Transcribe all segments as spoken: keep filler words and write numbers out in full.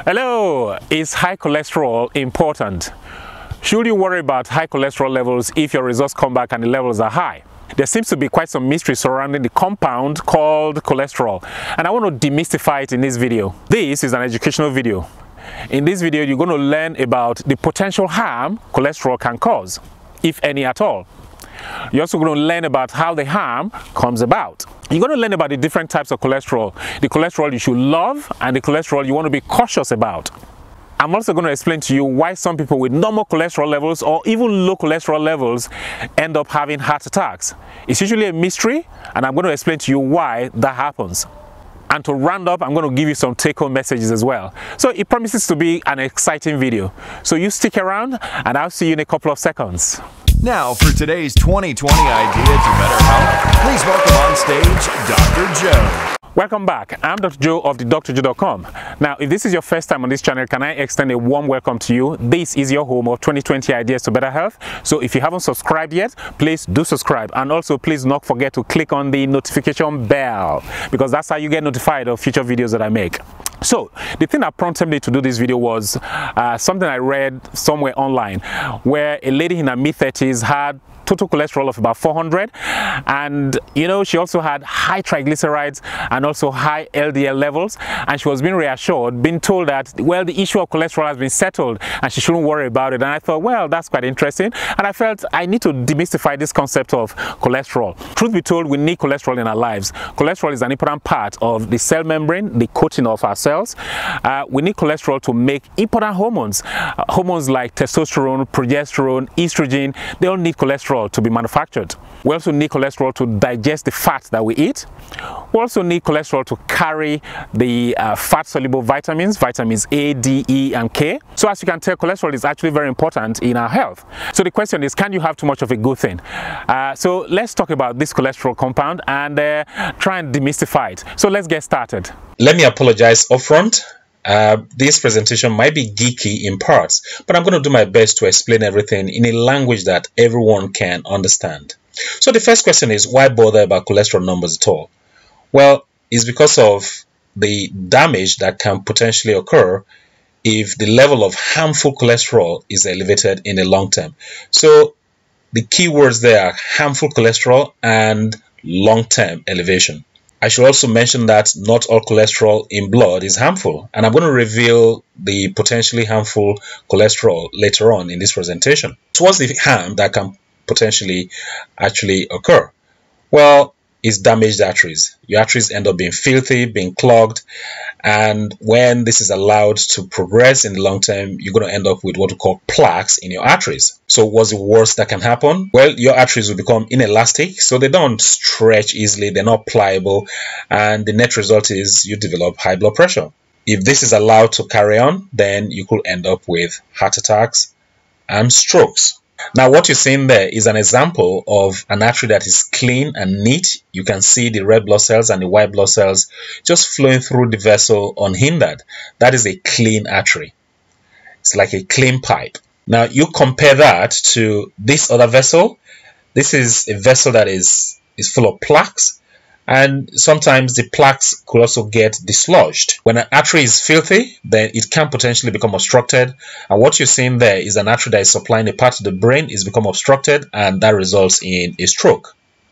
Hello, is high cholesterol important? Should you worry about high cholesterol levels if your results come back and the levels are high? There seems to be quite some mystery surrounding the compound called cholesterol, and I want to demystify it in this video. This is an educational video. In this video, you're going to learn about the potential harm cholesterol can cause, if any at all. You're also going to learn about how the harm comes about. You're going to learn about the different types of cholesterol, the cholesterol you should love and the cholesterol you want to be cautious about. I'm also going to explain to you why some people with normal cholesterol levels or even low cholesterol levels end up having heart attacks. It's usually a mystery, and I'm going to explain to you why that happens. And to round up, I'm going to give you some take-home messages as well. So it promises to be an exciting video. So you stick around and I'll see you in a couple of seconds. Now for today's twenty twenty Idea to Better Health, please welcome on stage Doctor Joe. Welcome back. I'm Doctor Joe of the D R joe dot com. Now, if this is your first time on this channel, can I extend a warm welcome to you? This is your home of twenty twenty Ideas to Better Health. So if you haven't subscribed yet, please do subscribe. And also, please not forget to click on the notification bell, because that's how you get notified of future videos that I make. So the thing that prompted me to do this video was uh, something I read somewhere online, where a lady in her mid thirties had total cholesterol of about four hundred, and you know, she also had high triglycerides and also high L D L levels, and she was being reassured, being told that, well, the issue of cholesterol has been settled and she shouldn't worry about it. And I thought, well, that's quite interesting, and I felt I need to demystify this concept of cholesterol. Truth be told, we need cholesterol in our lives. Cholesterol is an important part of the cell membrane, the coating of our cells. Uh, we need cholesterol to make important hormones, uh, hormones like testosterone, progesterone, estrogen. They all need cholesterol to be manufactured. We also need cholesterol to digest the fat that we eat. We also need cholesterol to carry the uh, fat-soluble vitamins, vitamins A, D, E, and K. So as you can tell, cholesterol is actually very important in our health. So the question is, can you have too much of a good thing? Uh, so let's talk about this cholesterol compound and uh, try and demystify it. So let's get started. Let me apologize upfront. Uh, this presentation might be geeky in parts, but I'm going to do my best to explain everything in a language that everyone can understand. So the first question is, why bother about cholesterol numbers at all? Well, it's because of the damage that can potentially occur if the level of harmful cholesterol is elevated in the long term. So the key words there are harmful cholesterol and long-term elevation. I should also mention that not all cholesterol in blood is harmful, and I'm going to reveal the potentially harmful cholesterol later on in this presentation. So what's the harm that can potentially actually occur? Well, it's damaged arteries. Your arteries end up being filthy, being clogged, and when this is allowed to progress in the long term, you're going to end up with what we call plaques in your arteries. So what's the worst that can happen? Well, your arteries will become inelastic, so they don't stretch easily, they're not pliable, and the net result is you develop high blood pressure. If this is allowed to carry on, then you could end up with heart attacks and strokes. Now, what you're seeing there is an example of an artery that is clean and neat. You can see the red blood cells and the white blood cells just flowing through the vessel unhindered. That is a clean artery. It's like a clean pipe. Now, you compare that to this other vessel. This is a vessel that is, is full of plaques, and sometimes the plaques could also get dislodged. When an artery is filthy, then it can potentially become obstructed, and what you're seeing there is an artery that is supplying a part of the brain is become obstructed, and that results in a stroke,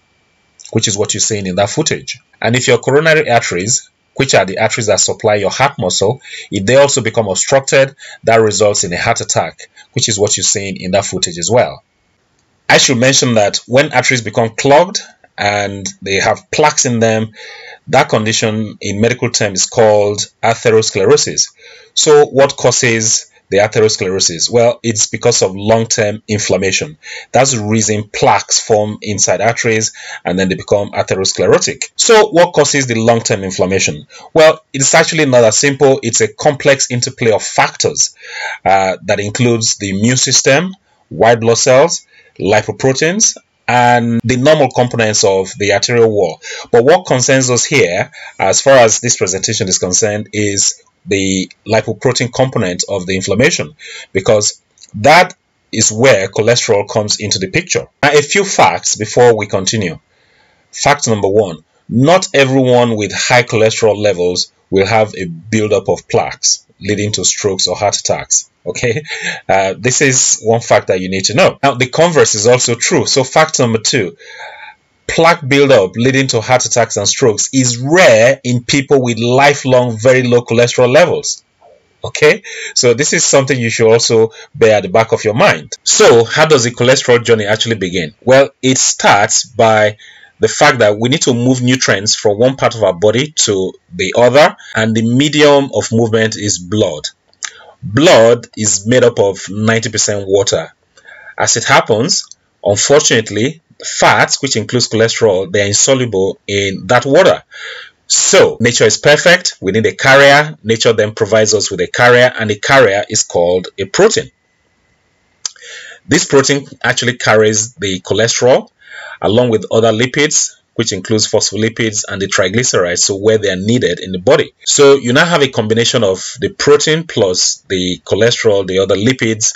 which is what you're seeing in that footage. And if your coronary arteries, which are the arteries that supply your heart muscle, if they also become obstructed, that results in a heart attack, which is what you're seeing in that footage as well. I should mention that when arteries become clogged and they have plaques in them, that condition in medical terms is called atherosclerosis. So what causes the atherosclerosis? Well, it's because of long-term inflammation. That's the reason plaques form inside arteries and then they become atherosclerotic. So what causes the long-term inflammation? Well, it's actually not that simple. It's a complex interplay of factors uh, that includes the immune system, white blood cells, lipoproteins, and the normal components of the arterial wall. But what concerns us here, as far as this presentation is concerned, is the lipoprotein component of the inflammation, because that is where cholesterol comes into the picture. Now, a few facts before we continue. Fact number one, not everyone with high cholesterol levels will have a buildup of plaques. leading to strokes or heart attacks. Okay, uh, this is one fact that you need to know. Now, the converse is also true. So fact number two, plaque buildup leading to heart attacks and strokes is rare in people with lifelong very low cholesterol levels. Okay, so this is something you should also bear at the back of your mind. So how does the cholesterol journey actually begin? Well, it starts by the fact that we need to move nutrients from one part of our body to the other, and the medium of movement is blood. Blood is made up of ninety percent water. As it happens, unfortunately, fats, which includes cholesterol, they are insoluble in that water. So nature is perfect. We need a carrier. Nature then provides us with a carrier, and the carrier is called a protein. This protein actually carries the cholesterol along with other lipids, which includes phospholipids and the triglycerides, so where they are needed in the body. So you now have a combination of the protein plus the cholesterol, the other lipids,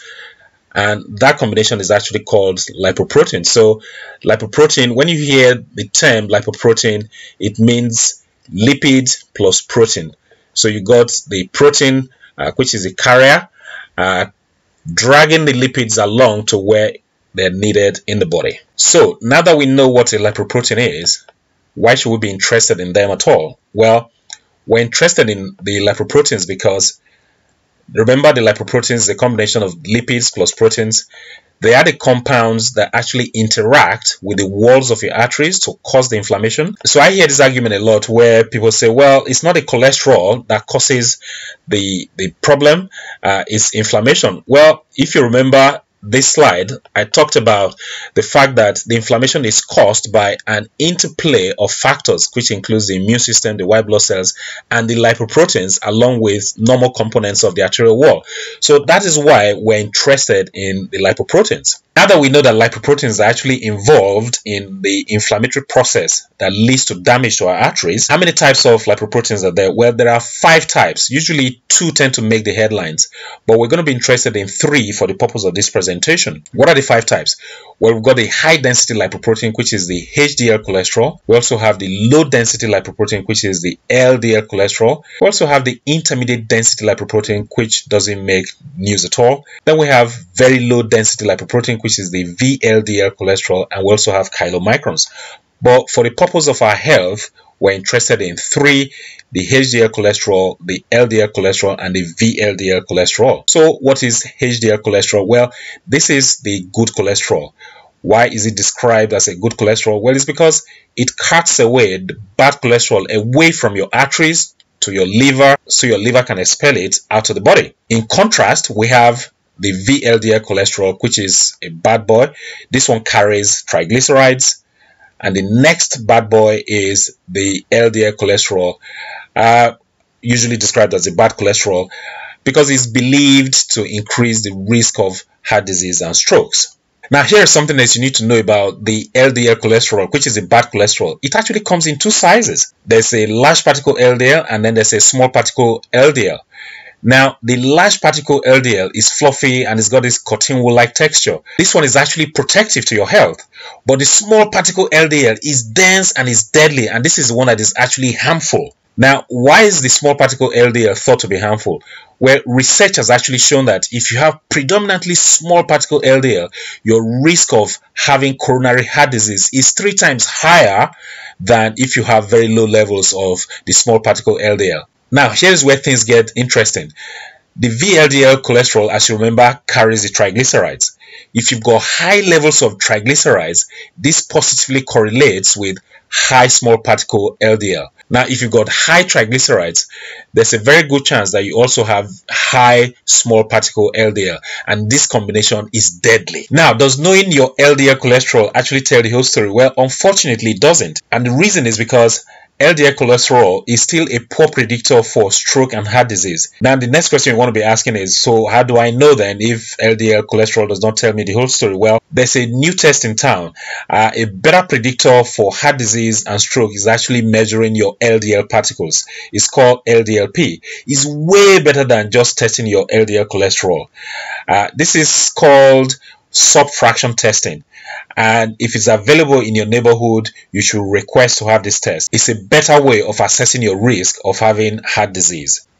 and that combination is actually called lipoprotein. So lipoprotein, when you hear the term lipoprotein, it means lipid plus protein. So you got the protein, uh, which is a carrier, uh, dragging the lipids along to where they're needed in the body. So now that we know what a lipoprotein is, why should we be interested in them at all? Well, we're interested in the lipoproteins because, remember, the lipoproteins is a combination of lipids plus proteins. They are the compounds that actually interact with the walls of your arteries to cause the inflammation. So I hear this argument a lot where people say, well, it's not the cholesterol that causes the, the problem, uh, it's inflammation. Well, if you remember this slide, I talked about the fact that the inflammation is caused by an interplay of factors, which includes the immune system, the white blood cells, and the lipoproteins, along with normal components of the arterial wall. So that is why we're interested in the lipoproteins. Now that we know that lipoproteins are actually involved in the inflammatory process that leads to damage to our arteries, how many types of lipoproteins are there? Well, there are five types. Usually two tend to make the headlines, but we're going to be interested in three for the purpose of this presentation. What are the five types? Well, we've got the high density lipoprotein, which is the H D L cholesterol. We also have the low density lipoprotein, which is the L D L cholesterol. We also have the intermediate density lipoprotein, which doesn't make news at all. Then we have very low density lipoprotein, which is the V L D L cholesterol, and we also have chylomicrons. But for the purpose of our health, we're interested in three: the H D L cholesterol, the L D L cholesterol, and the V L D L cholesterol. So what is H D L cholesterol? Well, this is the good cholesterol. Why is it described as a good cholesterol? Well, it's because it cuts away the bad cholesterol away from your arteries to your liver, so your liver can expel it out of the body. In contrast, we have the V L D L cholesterol, which is a bad boy. This one carries triglycerides. And the next bad boy is the L D L cholesterol, uh, usually described as a bad cholesterol, because it's believed to increase the risk of heart disease and strokes. Now, here's something that you need to know about the L D L cholesterol, which is a bad cholesterol. It actually comes in two sizes. There's a large particle L D L, and then there's a small particle L D L. Now, the large particle L D L is fluffy and it's got this cotton wool-like texture. This one is actually protective to your health. But the small particle L D L is dense and is deadly, and this is the one that is actually harmful. Now, why is the small particle L D L thought to be harmful? Well, research has actually shown that if you have predominantly small particle L D L, your risk of having coronary heart disease is three times higher than if you have very low levels of the small particle L D L. Now, here's where things get interesting. The V L D L cholesterol, as you remember, carries the triglycerides. If you've got high levels of triglycerides, this positively correlates with high small particle L D L. Now, if you've got high triglycerides, there's a very good chance that you also have high small particle L D L, and this combination is deadly. Now, does knowing your L D L cholesterol actually tell the whole story? Well, unfortunately, it doesn't. And the reason is because L D L cholesterol is still a poor predictor for stroke and heart disease. Now, the next question you want to be asking is, so how do I know then if L D L cholesterol does not tell me the whole story? Well, there's a new test in town. Uh, a better predictor for heart disease and stroke is actually measuring your L D L particles. It's called L D L P. It's way better than just testing your L D L cholesterol. Uh, this is called subfraction testing, and if it's available in your neighborhood, you should request to have this test. It's a better way of assessing your risk of having heart disease.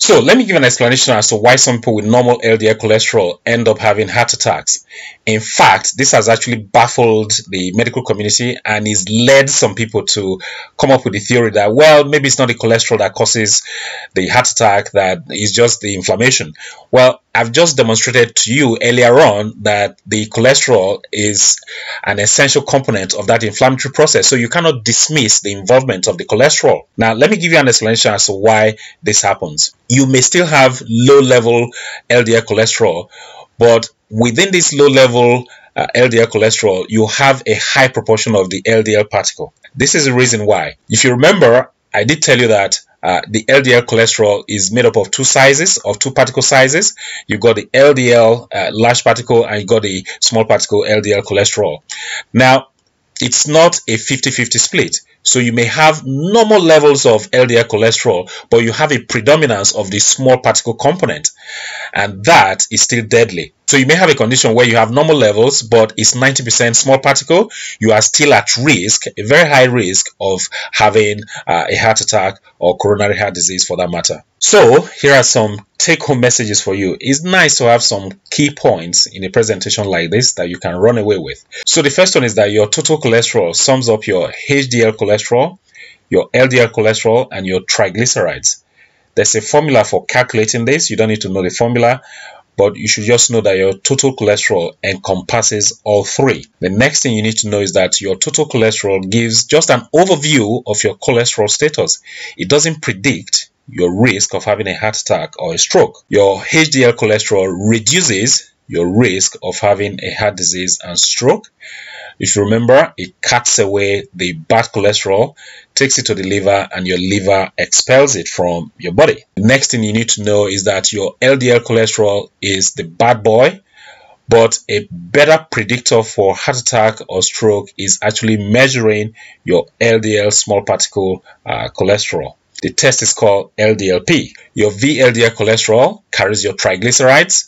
So let me give an explanation as to why some people with normal L D L cholesterol end up having heart attacks. In fact, this has actually baffled the medical community and has led some people to come up with the theory that, well, maybe it's not the cholesterol that causes the heart attack, that is just the inflammation. Well, I've just demonstrated to you earlier on that the cholesterol is an essential component of that inflammatory process. So you cannot dismiss the involvement of the cholesterol. Now, let me give you an explanation as to why this happens. You may still have low-level L D L cholesterol, but within this low-level uh, L D L cholesterol, you have a high proportion of the L D L particle. This is the reason why. If you remember, I did tell you that uh, the L D L cholesterol is made up of two sizes, of two particle sizes. You got the L D L uh, large particle and you got the small particle L D L cholesterol. Now, it's not a fifty fifty split. So you may have normal levels of L D L cholesterol, but you have a predominance of the small particle component, and that is still deadly. So you may have a condition where you have normal levels, but it's ninety percent small particle. You are still at risk, a very high risk of having uh, a heart attack or coronary heart disease for that matter. So here are some take-home messages for you. It's nice to have some key points in a presentation like this that you can run away with. So the first one is that your total cholesterol sums up your H D L cholesterol, your L D L cholesterol, and your triglycerides. There's a formula for calculating this. You don't need to know the formula, but you should just know that your total cholesterol encompasses all three. The next thing you need to know is that your total cholesterol gives just an overview of your cholesterol status. It doesn't predict your risk of having a heart attack or a stroke. Your H D L cholesterol reduces your risk of having a heart disease and stroke. If you remember, it cuts away the bad cholesterol, takes it to the liver, and your liver expels it from your body. The next thing you need to know is that your L D L cholesterol is the bad boy, but a better predictor for heart attack or stroke is actually measuring your L D L small particle uh, cholesterol. The test is called L D L P. Your V L D L cholesterol carries your triglycerides,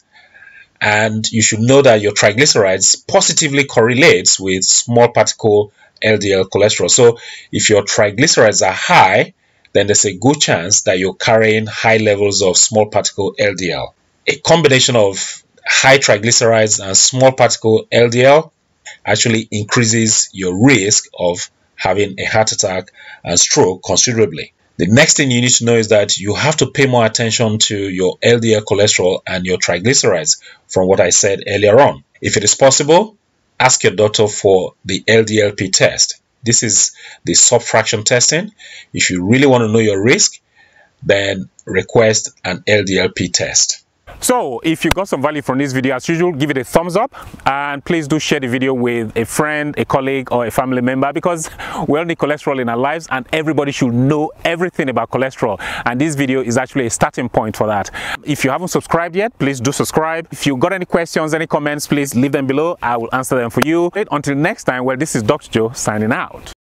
and you should know that your triglycerides positively correlates with small particle L D L cholesterol. So if your triglycerides are high, then there's a good chance that you're carrying high levels of small particle L D L. A combination of high triglycerides and small particle L D L actually increases your risk of having a heart attack and stroke considerably. The next thing you need to know is that you have to pay more attention to your L D L cholesterol and your triglycerides from what I said earlier on. If it is possible, ask your doctor for the L D L P test. This is the subfraction testing. If you really want to know your risk, then request an L D L P test. So if you got some value from this video, as usual, give it a thumbs up, and please do share the video with a friend, a colleague, or a family member, because we all need cholesterol in our lives and everybody should know everything about cholesterol, and this video is actually a starting point for that. If you haven't subscribed yet, please do subscribe. If you got any questions, any comments, please leave them below. I will answer them for you. Until next time, well, this is Doctor Joe signing out.